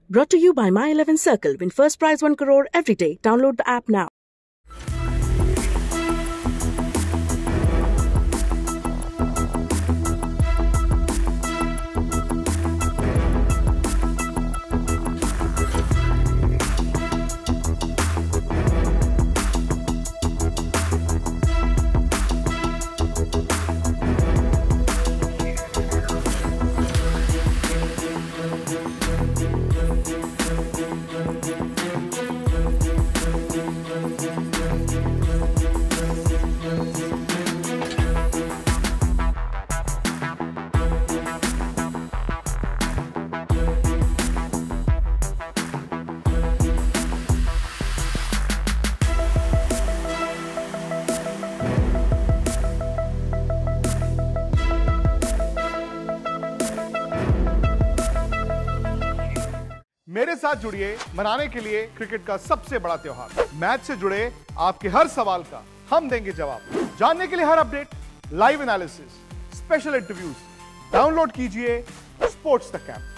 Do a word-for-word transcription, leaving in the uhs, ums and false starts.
Brought to you by My eleven Circle. Win first prize one crore every day. Download the app now. मेरे साथ जुड़िए मनाने के लिए क्रिकेट का सबसे बड़ा त्योहार। मैच से जुड़े आपके हर सवाल का हम देंगे जवाब। जानने के लिए हर update, live analysis, special interviews, download कीजिए स्पोर्ट्स तक ऐप।